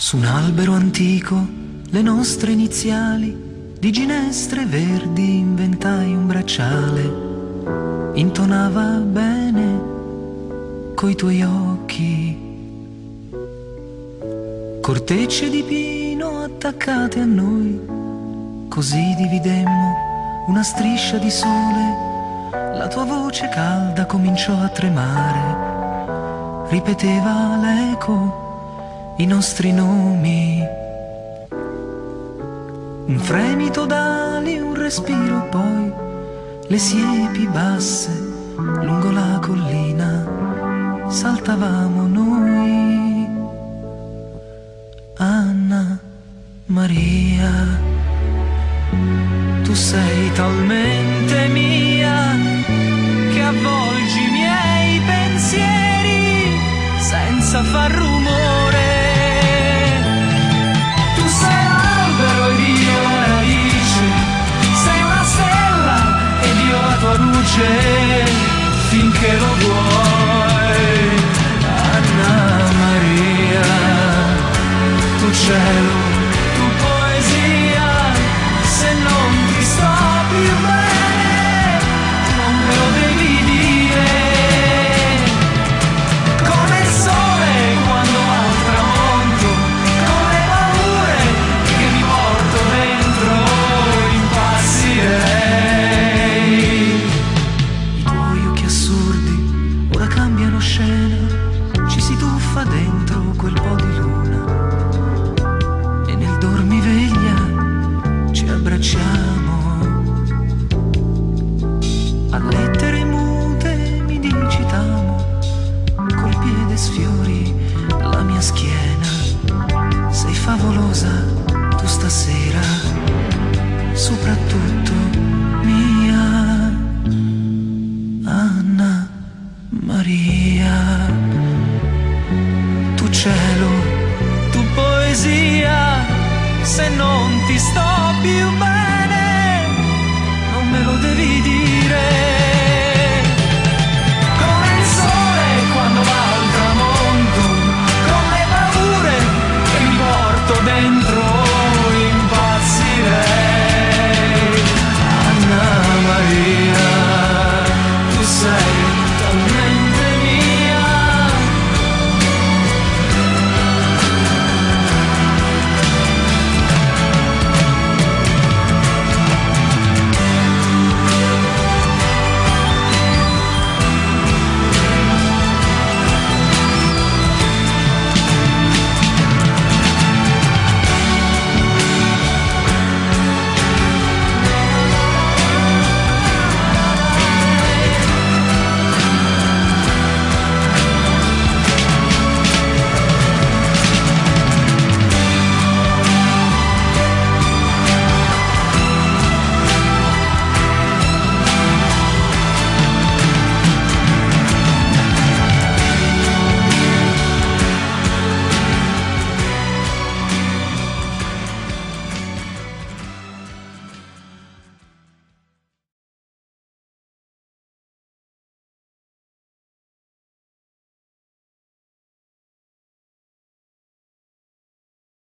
Su un albero antico le nostre iniziali, di ginestre verdi inventai un bracciale. Intonava bene coi tuoi occhi, cortecce di pino attaccate a noi. Così dividemmo una striscia di sole. La tua voce calda cominciò a tremare, ripeteva l'eco i nostri nomi. Un fremito d'ali, un respiro, poi le siepi basse lungo la collina saltavamo noi. Anna Maria, tu sei talmente mia che avvolgi i miei pensieri senza far rumore. Tu sei l'albero ed io la radice, sei una stella ed io la tua luce, finché lo vuoi. Anna Maria, tu cielo, tu poesia, se non ti sto più bene non me lo devi dire. Come il sole quando va al tramonto, con le paure che mi porto dentro, impazzirei. I tuoi occhi assurdi ora cambiano scena, ci si tuffa dentro quel po' di luna e nel dormiveglia ci abbracciamo. A lettere mute mi dici t'amo, col piede sfiori la mia schiena. Sei favolosa tu stasera, soprattutto mia. Anna Maria, tu c'è